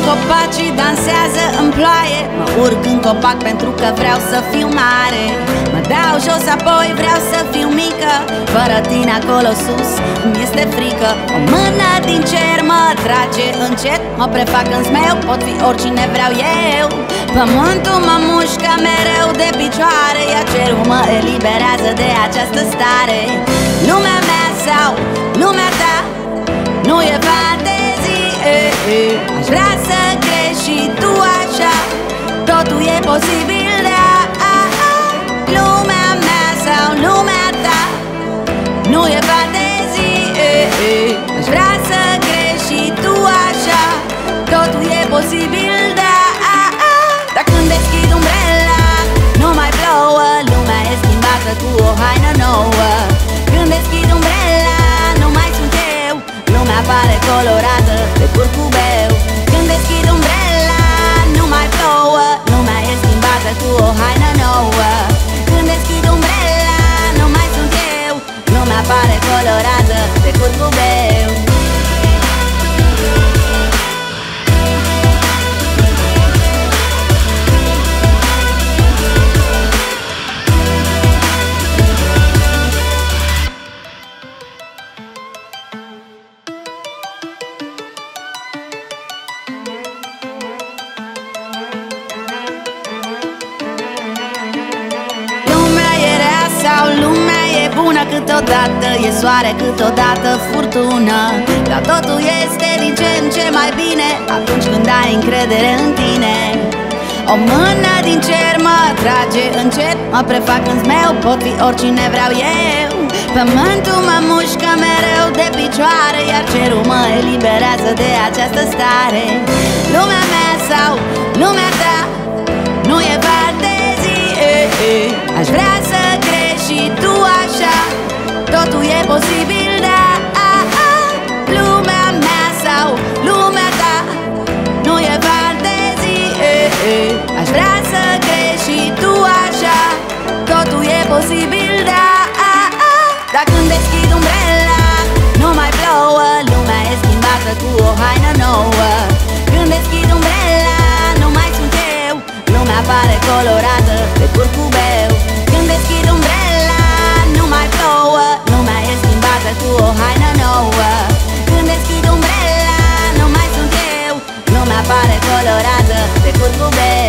copacii dansează în ploaie. Mă urc în copac pentru că vreau să fiu mare. Mă dau jos apoi vreau să fiu mică. Fără tine acolo sus îmi este frică. O mână din cer mă trage încet. Mă prefac în zmeu, pot fi oricine vreau eu. Pământul mă mușcă mereu de picioare, iar cerul mă eliberează de această stare. Lumea mea sau lumea ta nu e fantezie. Aș vrea să crezi și tu așa, totul e posibil, da. Lumea mea sau lumea ta nu e fantezie. Aș vrea să crezi și tu așa, totul e posibil, da. Dar când deschid umbrela, nu mai plouă. Lumea e schimbată cu o haină nouă. Când deschid umbrela, nu mai sunt eu. Lumea pare colorată de curcubeu. Când deschid umbrela, nu mai plouă. Lumea e schimbată cu o haină nouă. Când deschid umbrela, nu mai sunt eu. Lumea pare colorată de curcubeu. Lumea e bună câteodată, e soare câteodată furtună. Dar totul este din ce în ce mai bine atunci când ai încredere în tine. O mână din cer mă trage încet, mă prefac în zmeu, pot fi oricine vreau eu. Pământul mă mușcă mereu de picioare, iar cerul mă eliberează de această stare. Lumea mea sau lumea ta nu e fantezie. Aș vrea să crezi și tu așa, totul e posibil, da. Lumea mea sau lumea ta nu e fantezie. Aș vrea să crezi și tu așa, totul e posibil, da. Dar când deschid umbrela, nu mai plouă. Lumea e schimbată cu o haină nouă. Când deschid umbrela, nu mai sunt eu. Lumea pare colorată de curcubeu. Când deschid umbrela, nu mai plouă. Lumea e schimbată cu o haină nouă. Când deschid umbrela, nu mai sunt eu. Lumea pare colorată de curcubeu.